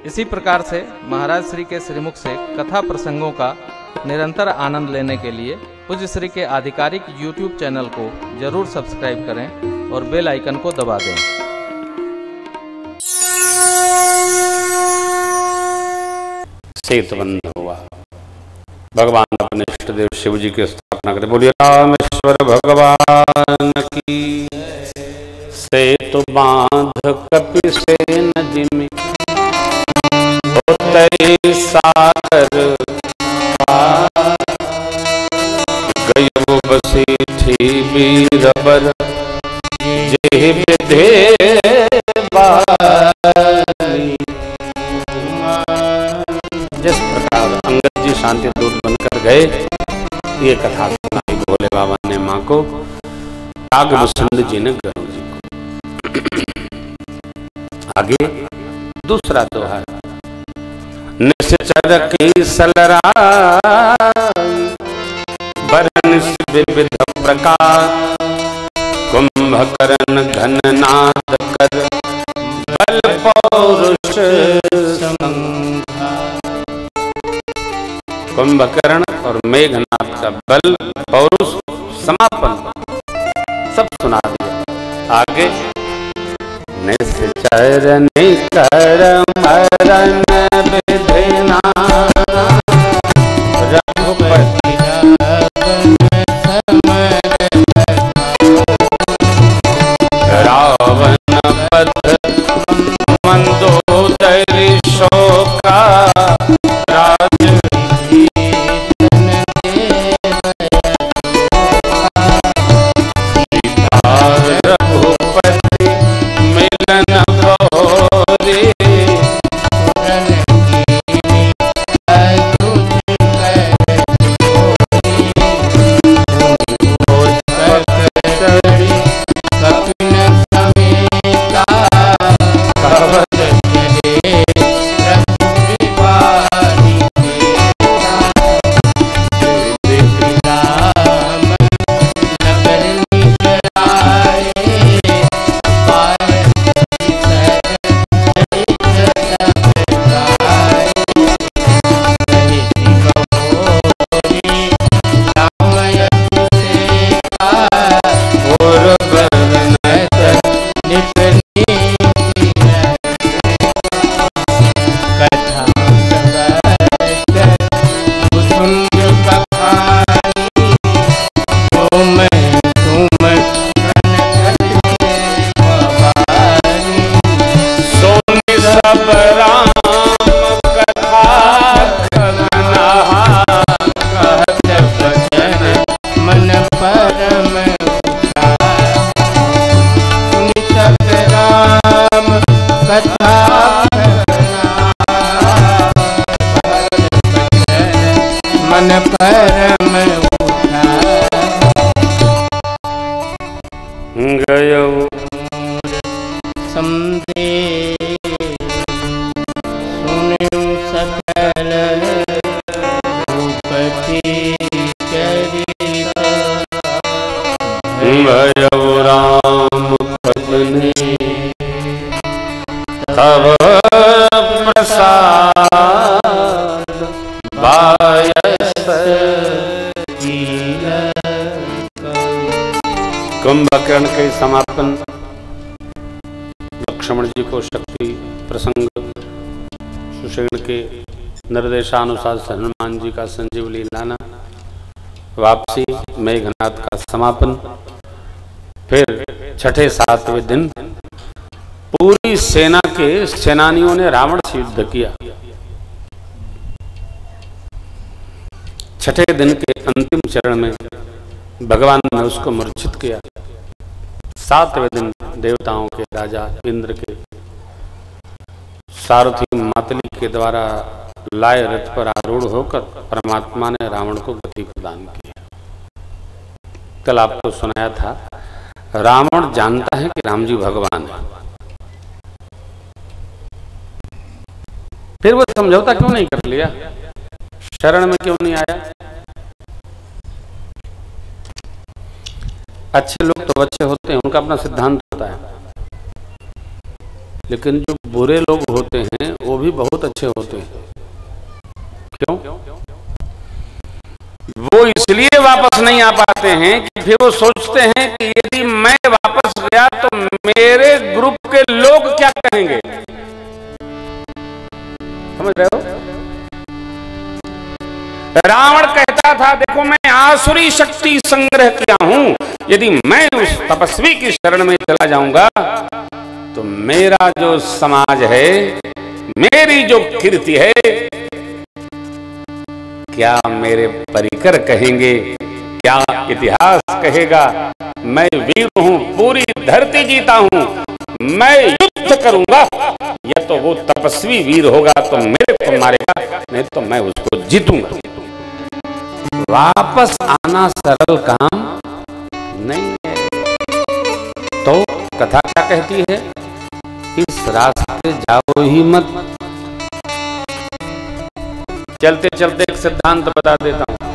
इसी प्रकार से महाराज श्री के श्रीमुख से कथा प्रसंगों का निरंतर आनंद लेने के लिए पूज्य श्री के आधिकारिक YouTube चैनल को जरूर सब्सक्राइब करें और बेल आइकन को दबा दें। सेतुबंध हुआ। भगवान अपने इष्ट देव शिव जी की स्थापना करे। बोलिए रामेश्वर भगवान की। सेतु बांध कपि सेन जिमि होतई सागर पार। गयो बसीठी बीरबर जे विधे बारी। जिस प्रकार अंगद जी शांति दूत बनकर गए, ये कथा सुनाई भोले बाबा ने माँ को, नागभूषण जी ने गरुड़ जी को। आगे दूसरा दोहा। निश्चर की सलराई बरनिश विविध प्रकार। कुंभकर्ण घन नाद कर बल पौरुष संघा। कुंभकर्ण और मेघनाथ का बल पौरुष समापन सब सुना दिया। आगे निश्चर निकर मरण विधिना रघुपति रावण पद मंदोदरी शोका। कुंभकर्ण के समापन, लक्ष्मण जी को शक्ति प्रसंग, सुषेण के निर्देशानुसार हनुमान जी का संजीवनी लाना, वापसी, मेघनाथ का समापन। फिर छठे सातवें दिन पूरी सेना के सेनानियों ने रावण से युद्ध किया। छठे दिन के अंतिम चरण में भगवान ने उसको मूर्छित किया। सातवें दिन देवताओं के राजा इंद्र के सारथी मातली के द्वारा लाए रथ पर आरूढ़ होकर परमात्मा ने रावण को गति प्रदान की। कल आपको सुनाया था, रावण जानता है कि राम जी भगवान है, फिर वो समझौता क्यों नहीं कर लिया, शरण में क्यों नहीं आया। अच्छे लोग तो अच्छे होते हैं, उनका अपना सिद्धांत होता है। लेकिन जो बुरे लोग होते हैं वो भी बहुत अच्छे होते हैं। क्यों? वो इसलिए वापस नहीं आ पाते हैं कि फिर वो सोचते हैं कि यदि मैं वापस गया तो मेरे ग्रुप के लोग क्या कहेंगे। समझ रहे हो? रावण कहता था देखो मैं आसुरी शक्ति संग्रह किया हूं, यदि मैं उस तपस्वी की शरण में चला जाऊंगा तो मेरा जो समाज है, मेरी जो कीर्ति है, क्या मेरे परिकर कहेंगे, क्या इतिहास कहेगा। मैं वीर हूं, पूरी धरती जीता हूं, मैं युद्ध करूंगा, या तो वो तपस्वी वीर होगा तो मेरे को मारेगा, नहीं तो मैं उसको जीतूंगा। वापस आना सरल काम नहीं है। तो कथा क्या कहती है? इस रास्ते जाओ ही मत। चलते चलते एक सिद्धांत बता देता हूं।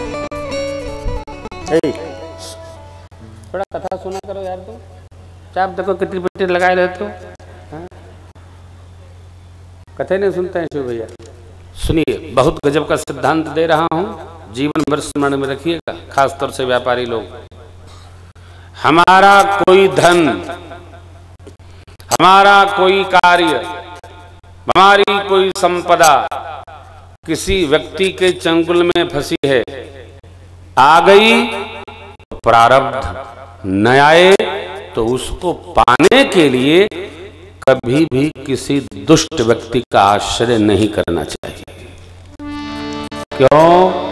थोड़ा कथा सुना करो यार, तुम चाप देखो कितनी पट्टी लगाए रहते हो, कथे नहीं सुनते हैं शिव भैया। सुनिए, बहुत गजब का सिद्धांत दे रहा हूं, जीवन भर स्मरण में रखिएगा, खासतौर से व्यापारी लोग। हमारा कोई धन, हमारा कोई कार्य, हमारी कोई संपदा किसी व्यक्ति के चंगुल में फंसी है, आ गई तो प्रारब्ध, न आए तो उसको पाने के लिए कभी भी किसी दुष्ट व्यक्ति का आश्रय नहीं करना चाहिए। क्यों?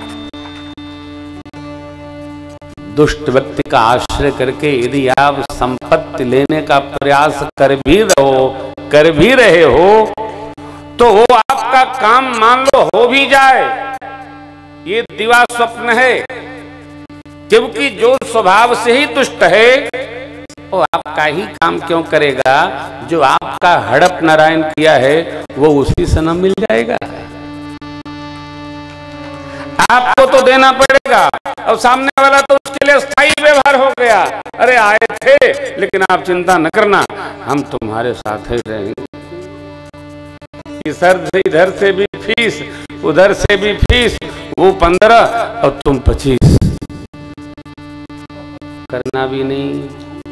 दुष्ट व्यक्ति का आश्रय करके यदि आप संपत्ति लेने का प्रयास कर भी रहे हो तो वो आपका काम मान लो हो भी जाए, ये दिवा स्वप्न है। क्योंकि जो स्वभाव से ही दुष्ट है वो आपका ही काम क्यों करेगा। जो आपका हड़प नारायण किया है वो उसी से न मिल जाएगा। आपको तो देना पड़ेगा, और सामने वाला तो उसके लिए स्थायी व्यवहार हो गया। अरे आए थे, लेकिन आप चिंता न करना, हम तुम्हारे साथ ही रहेंगे। इधर से भी फीस, उधर से भी फीस, वो 15 और तुम 25, करना भी नहीं।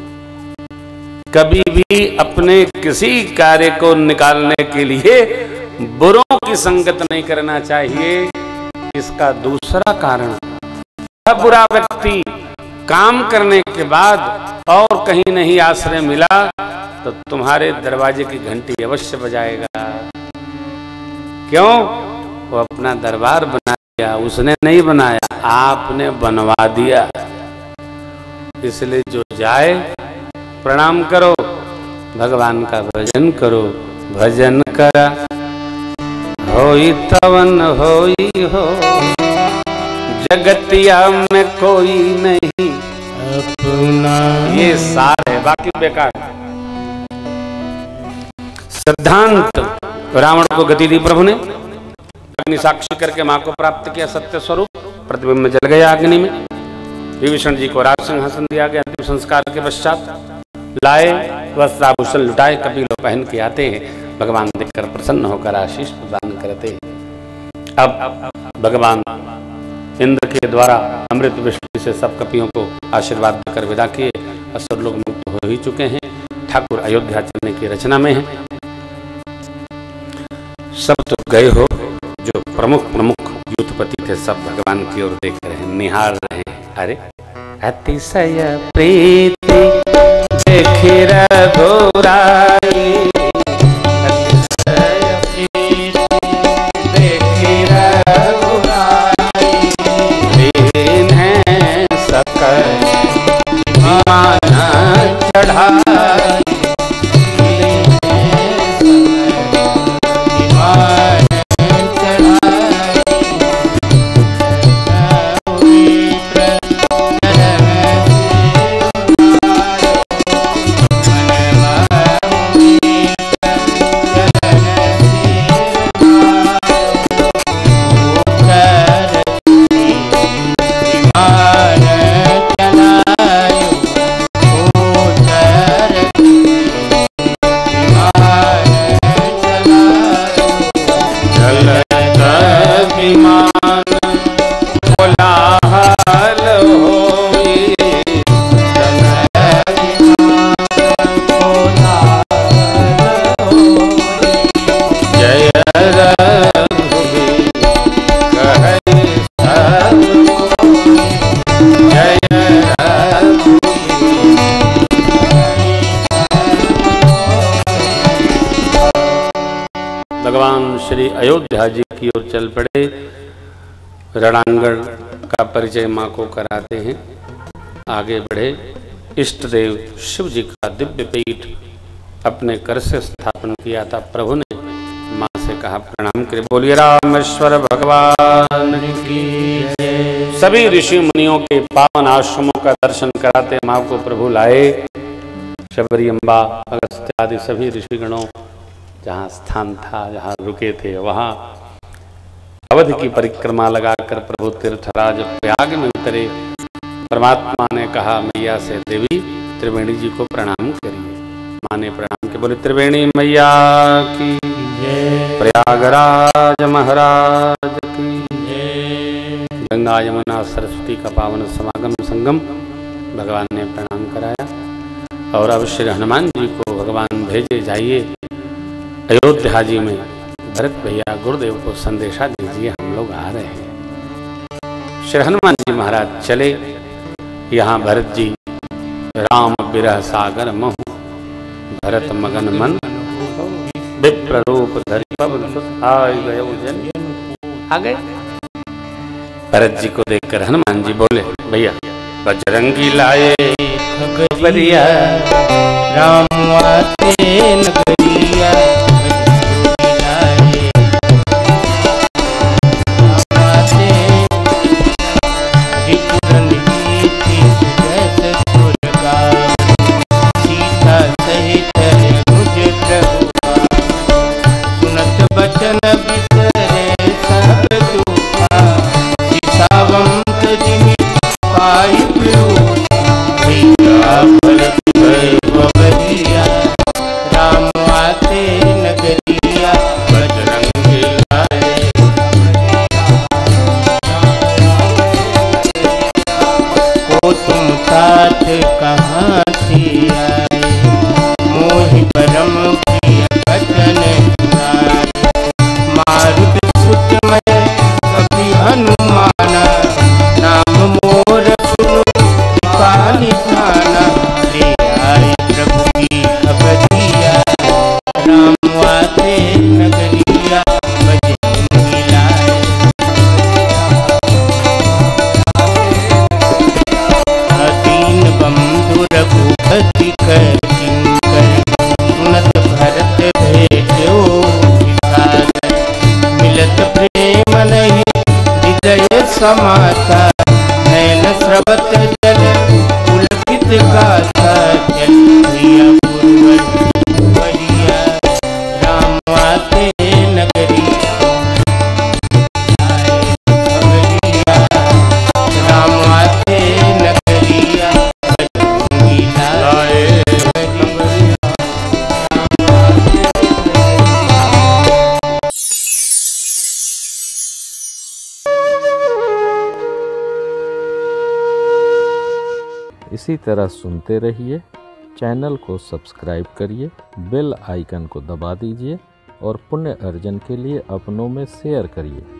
कभी भी अपने किसी कार्य को निकालने के लिए बुरों की संगत नहीं करना चाहिए। इसका दूसरा कारण, बुरा व्यक्ति काम करने के बाद और कहीं नहीं आश्रय मिला तो तुम्हारे दरवाजे की घंटी अवश्य बजाएगा। क्यों? वो अपना दरबार बना दिया, उसने नहीं बनाया, आपने बनवा दिया। इसलिए जो जाए प्रणाम करो, भगवान का भजन करो। भजन करा होई तवन होई हो, जगतिया में कोई नहीं अपना। ये सार है, बाकी बेकार। सिद्धांत, रावण को गति दी प्रभु ने, अग्नि साक्षी करके मां को प्राप्त किया सत्य स्वरूप, प्रतिबिंब में जल गया अग्नि में। विभीषण जी को राज सिंहासन दिया गया। अंतिम संस्कार के पश्चात लाए वस्त्राभूषण लुटाए, कपिलो पहन के आते हैं। भगवान देखकर प्रसन्न होकर आशीष प्रदान करते हैं। अब भगवान इंद्र के द्वारा अमृत वृष्टि से सब कपियों को आशीर्वाद देकर विदा किए। असुर लोग मुक्त हो ही चुके हैं। ठाकुर अयोध्या चलने की रचना में है। सब तो गए हो, जो प्रमुख युद्धपति थे सब भगवान की ओर देख रहे हैं, निहार रहे हैं। अरे अतिशय प्रीति देखी रघुराई, चलत विमान कोलाहल होई, चलत विमान कोलाहल होई। जय रघुवीर कहै सब कोई, जय भगवान श्री अयोध्या जी की ओर चल पड़े। रणांगण का परिचय माँ को कराते हैं, आगे बढ़े। इष्ट देव शिव जी का दिव्य पीठ अपने कर से स्थापन किया था। प्रभु ने माँ से कहा प्रणाम करे। बोलिए रामेश्वर भगवान की जय। सभी ऋषि मुनियों के पावन आश्रमों का दर्शन कराते माँ को प्रभु लाए। शबरी अम्बा अगस्त्य आदि सभी ऋषिगणों जहाँ स्थान था, जहाँ रुके थे, वहाँ अवध की परिक्रमा लगाकर प्रभु तीर्थराज प्रयाग में उतरे। परमात्मा ने कहा मैया से देवी त्रिवेणी जी को प्रणाम करिए। माँ ने प्रणाम के बोले त्रिवेणी मैया की जय, प्रयागराज महाराज की जय। गंगा यमुना सरस्वती का पावन समागम संगम भगवान ने प्रणाम कराया। और अब श्री हनुमान जी को भगवान भेजे, जाइए अयोध्या जी में भरत भैया गुरुदेव को संदेशा दीजिए, हम लोग आ रहे हैं। श्री हनुमान जी महाराज चले। यहाँ भरत जी राम बिरह सागर महु, भरत मगन मन विप्र रूप धरि पवन सुत आय गए जन। आ गए। भरत जी को देखकर हनुमान जी बोले भैया बजरंगी लाए खबरिया, राम आते नगरिया, समाता नैन स्रवत जल पुलकित गाथा, जल प्रिय पुरवरिया, राम आते नगरी राम आते नगरिया, बजरंगी लाए इसी तरह सुनते रहिए। चैनल को सब्सक्राइब करिए, बेल आइकन को दबा दीजिए और पुण्य अर्जन के लिए अपनों में शेयर करिए।